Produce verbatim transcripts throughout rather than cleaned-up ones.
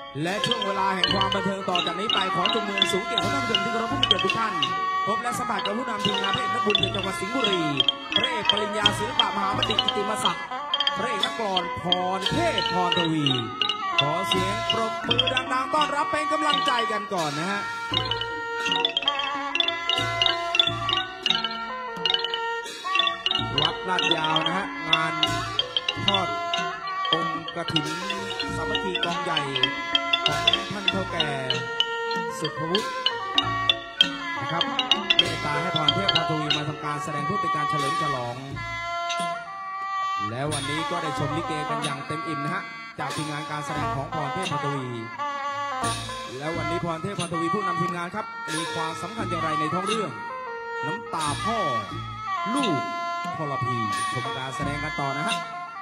และช่วงเวลาแห่งความบันเทิงต่อจากนี้ไปขอจงเมืองสูงเกียรติของท่านผู้ชมที่เคารพผู้มีเกียรติทุกท่านพบและสัมผัสกับผู้นำทีมงานพระเอกนักบุญในจังหวัดสิงห์บุรีพระเอกปริญญาศิลปะมหาบัณฑิตกิติมศักดิ์พระเอกนักกลอนพรเทพพรทวีขอเสียงปรบมือดังๆต้อนรับเป็นกำลังใจกันก่อนนะฮะวัดลาดยาวนะฮะงานทอดองค์กฐินสามัคคีกองใหญ่ของท่านเฒ่าแก่สุภวุฒินะครับเมตตาให้พรเทพพรทวีมาทำการแสดงเพื่อเป็นการเฉลิมฉลองและวันนี้ก็ได้ชมลิเกกันอย่างเต็มอิ่มนะฮะจากทีมงานการแสดงของพรเทพพรทวีแล้ววันนี้พรเทพพรทวีผู้นำทีมงานครับมีความสำคัญอย่างไรในท้องเรื่องน้ำตาพ่อลูกพลพีชมการแสดงกันต่อนะฮะ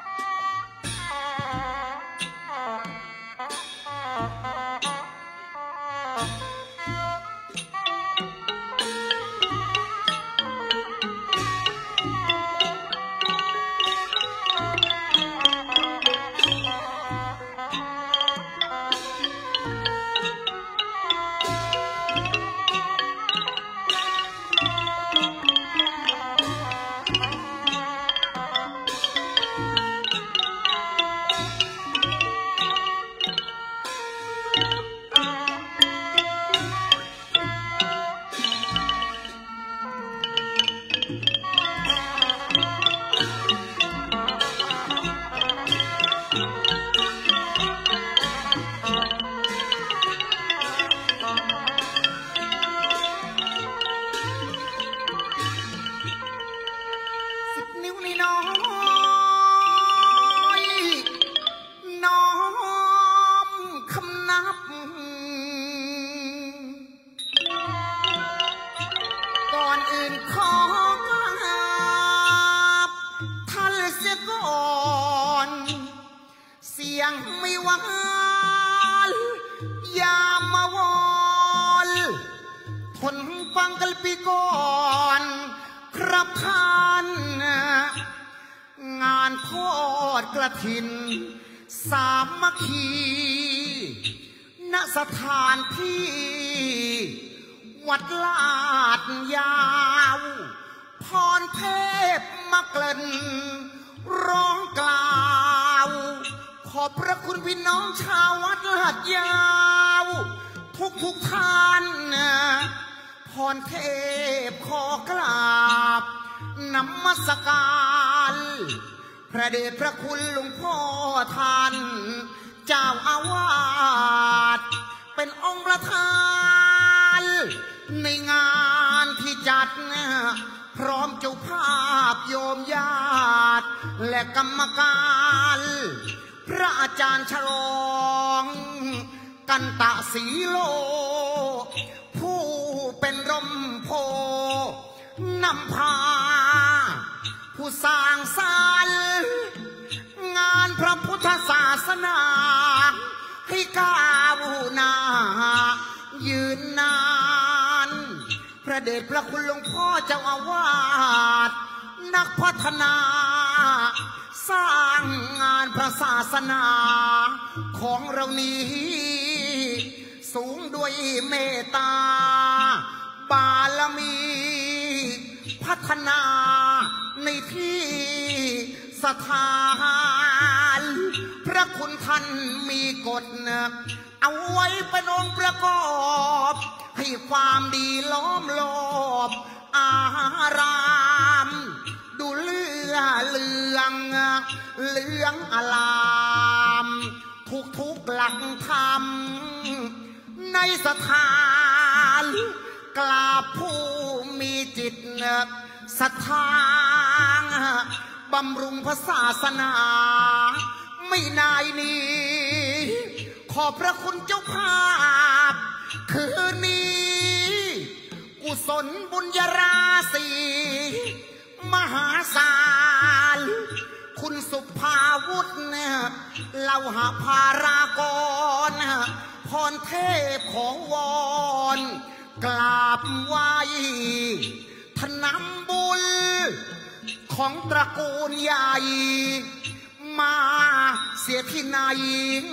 ไม่หวานอย่ามาวอนทนฟังกันปีก่อนครับท่านงานทอดกระถินสามัคคีณสถานที่วัดลาดยาวพรเทพมาเกลิ่นร้องกล่าวขอบพระคุณพี่น้องชาววัดลาดยาวทุกทุกท่านพรเทพขอกราบนมัสการพระเดชพระคุณหลวงพ่อท่านเจ้าอาวาสเป็นองค์ประธานในงานที่จัดพร้อมเจ้าภาพโยมญาติและกรรมการพระอาจารย์ฉลองกันตะศรีโลผู้เป็นร่มโพนำพาผู้สร้างสรรค์งานพระพุทธศาสนาให้ก้าวหน้ายืนนานพระเดชพระคุณหลวงพ่อเจ้าอาวาสนักพัฒนาสร้างงานพระศาสนาของเรานี้สูงด้วยเมตตาบารมีพัฒนาในที่สถานพระคุณท่านมีกฎเอาไว้เป็นองค์ประกอบให้ความดีล้อมรอบอารามดูเลือเหลืองเหลืองอลามทุกทุกหลักธรรมในสถานกราบผู้มีจิตศรัทธาบำรุงพระศาสนาไม่นายนี้ขอบพระคุณเจ้าภาพคืนนี้กุศลบุญญาราศีมหาศาลคุณสุภาวุฒิเหล่าหาภารากรพรเทพของวอนกราบไหว้ถนำบุญของตระกูลใหญ่มาเสียที่ไหน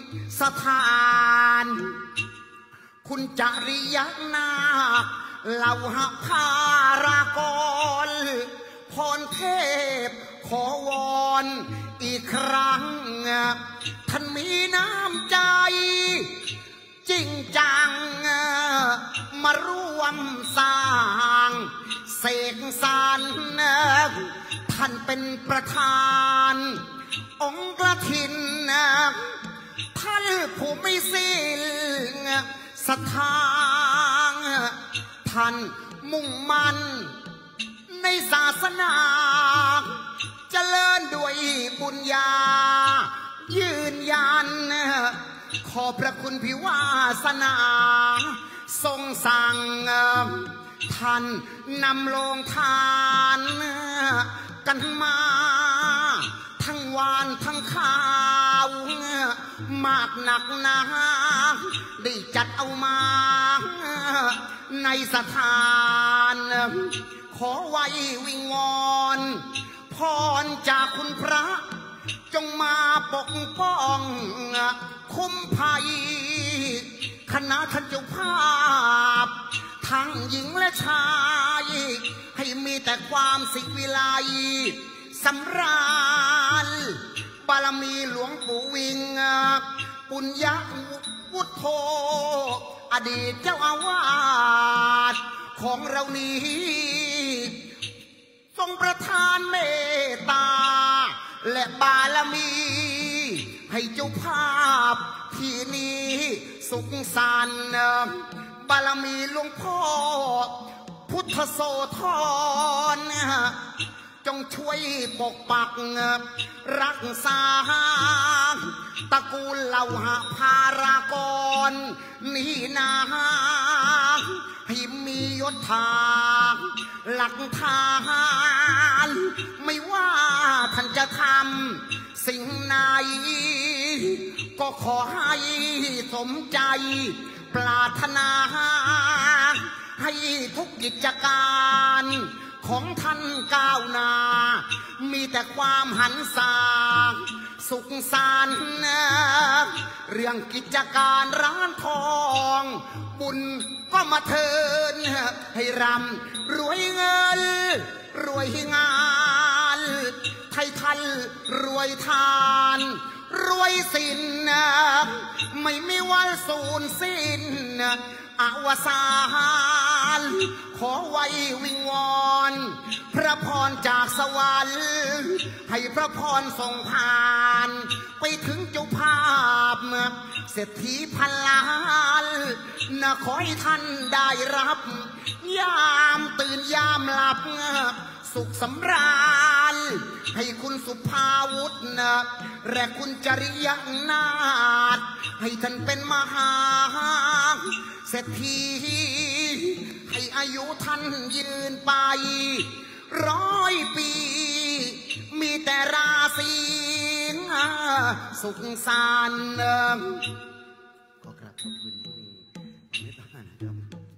สถาน คุณจริยนาคเหล่าหพารากรพรเทพขอวอนอีกครั้งท่านมีน้ำใจจริงจังมาร่วมสร้างเสกสรรท่านเป็นประธานองค์กฐินท่านผู้ไม่สิ้นศรัทธาท่านมุ่งมั่นในศาสนาเจริญด้วยบุญญายืนยันขอพระคุณพิวาสนาทรงสั่งท่านนำโลงทานกันมาทั้งวานทั้งข้าวมากหนักหนาได้จัดเอามาในสถานขอไว้วิงวอนพรจากคุณพระจงมาปกป้องคุ้มภัยคณะท่านเจ้าภาพทั้งหญิงและชายให้มีแต่ความสิวิไลสำราญบารมีหลวงปู่วิงปุญญวุฒโธอดีตเจ้าอาวาสของเรานี้ทรงประทานเมตตาและบารมีให้เจ้าภาพที่นี้สุขสันต์บารมีหลวงพ่อพุทธโสธรจงช่วยปกปักรักษาตระกูลเหล่าหพารากรนี่นาให้มียศถาหลักฐานไม่ว่าท่านจะทำสิ่งไหนก็ขอให้สมใจปรารถนาให้ทุกกิจการของท่านก้าวหน้ามีแต่ความหันษาสุขสันต์เรื่องกิจการร้านทองบุญก็มาเทินให้รำรวยเงินรวยงานไทยทันรวยทานรวยสินไม่มีวันสูญสิ้นอวสานขอไว้วิงวอนพระพรจากสวรรค์ให้พระพรส่งผ่านไปถึงเจ้าภาพเศรษฐีพันล้านนะขอให้ท่านได้รับยามตื่นยามหลับสุขสำราญให้คุณสุภาวุฒินะและคุณจริยนาถให้ท่านเป็นมหาเศรษฐีให้อายุท่านยืนไปร้อยปีมีแต่ราศีสุขสันต์ขอกราบขอบคุณที่มีเมตตานะครับ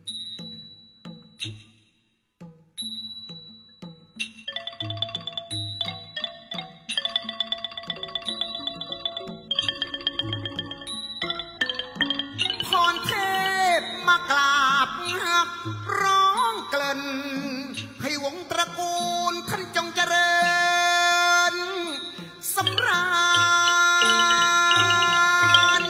พรเทพมากราบร้องเกลิ่นให้วงตระกูลท่านจงเจริญสำราญ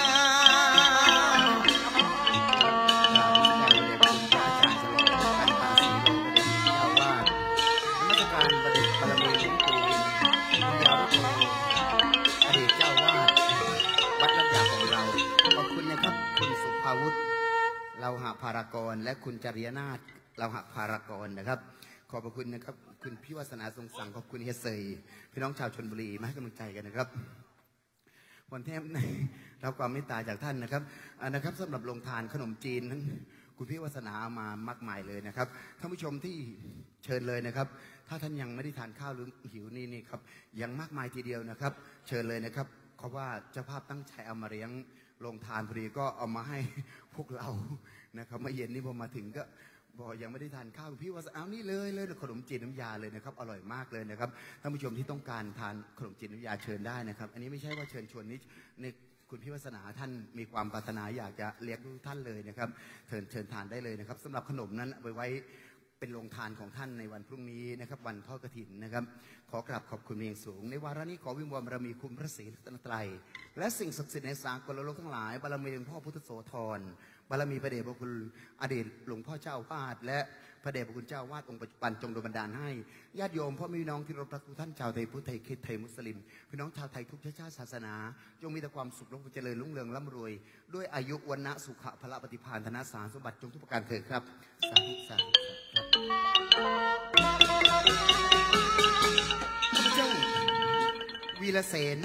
เราหะพารากรและคุณจริยนาถเราหะพารากรนะครับขอบพระคุณนะครับคุณพี่วาสนาทรงสั่งขอบคุณเฮเซยพี่น้องชาวชลบุรีมาให้กำลังใจกันนะครับวันเทพในรับความเมตตาจากท่านนะครับนะครับสำหรับโรงทานขนมจีนนั้นคุณพี่วาสนามามากมายเลยนะครับท่านผู้ชมที่เชิญเลยนะครับถ้าท่านยังไม่ได้ทานข้าวหรือหิวนี่นี่ครับยังมากมายทีเดียวนะครับเชิญเลยนะครับเพราะว่าเจ้าภาพตั้งใจเอามาเลี้ยงโรงทานพอดีก็เอามาให้พวกเรานะครับเมื่อเย็นนี้พอมาถึงก็บอกยังไม่ได้ทานข้าวพี่ว่าเอานี่เลยเลยขนมจีนน้ำยาเลยนะครับอร่อยมากเลยนะครับท่านผู้ชมที่ต้องการทานขนมจีนน้ำยาเชิญได้นะครับอันนี้ไม่ใช่ว่าเชิญชวนนี้ในคุณพี่วาสนาท่านมีความปรารถนาอยากจะเลี้ยงทุกท่านเลยนะครับเชิญเชิญทานได้เลยนะครับสำหรับขนมนั้นเอาไว้ไว้เป็นโรงทานของท่านในวันพรุ่งนี้นะครับวันทอดกฐินนะครับขอกราบขอบคุณอย่างสูงในวาระนี้ขอวิงวอนบารมีคุณพระศรีรัตนตรัยและสิ่งศักดิ์สิทธิ์ในสากลโลกทั้งหลายบารมีหลวงพ่อพุทธโสธรบารมีพระเดชพระคุณอดีตหลวงพ่อเจ้าวาดและพระเดชพระคุณเจ้าวาดองค์ปัจจุบันจงโดนบันดาลให้ญาติโยมพ่อแม่พี่น้องที่รักทุกท่านชาวไทยพุทธไทยคริสต์ไทยมุสลิมพี่น้องชาวไทยทุกเชื้อชาติศาสนาจงมีแต่ความสุขและเจริญรุ่งเรืองร่ำรวยด้วยอายุวันนะสุขะพละปฏิภาณธนสารสมบัติจงทุกประการเถิดครับสาธุสาธุข้าพเจ้าวีรเสน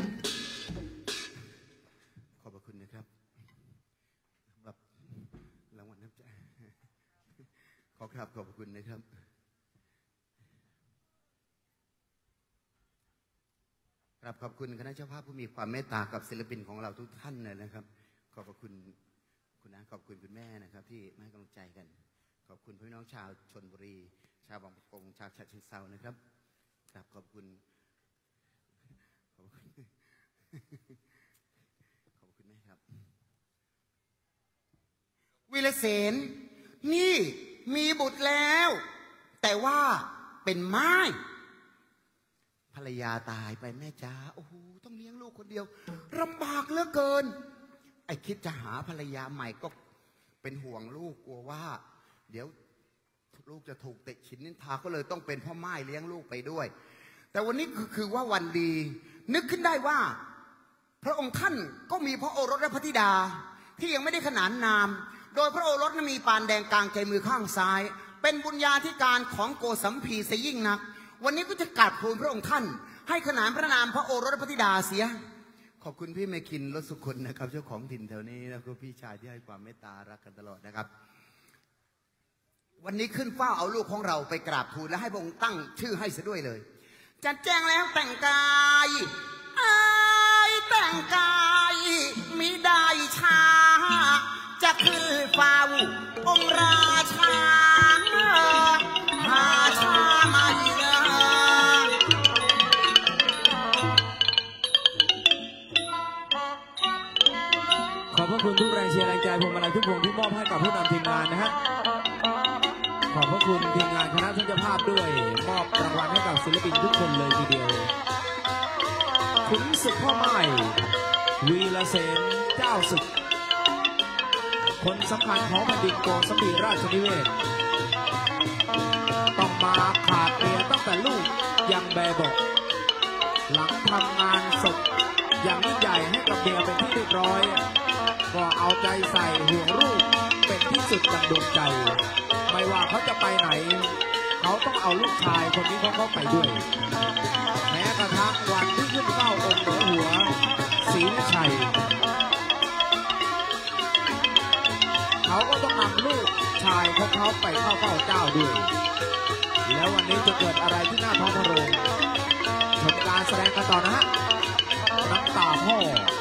ขอบพระคุณนะครับสำหรับรางวัลน้ำใจขอกราบขอบพระคุณนะครับกราบขอบคุณคณะเจ้าภาพผู้มีความเมตตากับศิลปินของเราทุกท่านเลยนะครับขอบพระคุณคุณนะขอบคุณคุณแม่นะครับที่มาให้กำลังใจกันขอบคุณพี่น้องชาวชลบุรีชาวบางประกงชาวฉะเชิงเทรานะครับกราบขอบคุณขอบคุณขอบคุณแม่ครับวิรเสนนี่มีบุตรแล้วแต่ว่าเป็นไม้ภรรยาตายไปแม่จ้าโอ้โหต้องเลี้ยงลูกคนเดียวลำบากเหลือเกินไอ้คิดจะหาภรรยาใหม่ก็เป็นห่วงลูกกลัวว่าเดี๋ยวลูกจะถูกเตะฉินนินทาก็เลยต้องเป็นพ่อไม้เลี้ยงลูกไปด้วยแต่วันนี้คือคือว่าวันดีนึกขึ้นได้ว่าพระองค์ท่านก็มีพระโอรสและพระธิดาที่ยังไม่ได้ขนานนามโดยพระโอรสนั้นมีปานแดงกลางใจมือข้างซ้ายเป็นบุญญาธิการของโกสัมพีเสียยิ่งนักวันนี้ก็จะกราบทูลพระองค์ท่านให้ขนานพระนามพระโอรสและพระธิดาเสียขอบคุณพี่เมคินรถสุคนนะครับเจ้าของถิ่นแถวนี้แล้วก็พี่ชายที่ให้ความเมตตารักกันตลอดนะครับวันนี้ขึ้นเฝ้าเอาลูกของเราไปกราบทูลและให้พระองค์ตั้งชื่อให้ซะด้วยเลยจัดแจงแล้วแต่งกายอายแต่งกายมิได้ช้าจะขึ้นเฝ้าองค์ราชาหาชาไม่เลิกขอบพระคุณทุกแรงเชียร์แรงใจพวงมาลัยทุกพวงที่มอบให้กับผู้นำทีมงานนะฮะขอบพระคุณทีมงานคณะท่านเจ้าภาพด้วยมอบรางวัลให้กับศิลปินทุกคนเลยทีเดียวขุนศึกพ่อไม้วีรเสนเจ้าศึกคนสำคัญของแผ่นดินโกสัมพีราชนิเวศต้องมาขาดเมียตั้งแต่ลูกยังแบเบาะหลังทำงานศพอย่างยิ่งใหญ่ให้กับเมียเป็นที่เรียบร้อยก็เอาใจใส่ห่วงลูกเป็นที่สุดดังดวงใจไม่ว่าเขาจะไปไหนเขาต้องเอาลูกชายคนนี้เขาเข้าไปด้วยแม้กระทั่งวันที่ขึ้นเฝ้าองค์เหนือหัวศรีวิชัยเขาก็ต้องนำลูกชายของเขาไปเข้าเฝ้าเจ้าด้วยแล้ววันนี้จะเกิดอะไรที่หน้าท้องพระโรงชมการแสดงกันต่อนะฮะน้ำตาพ่อ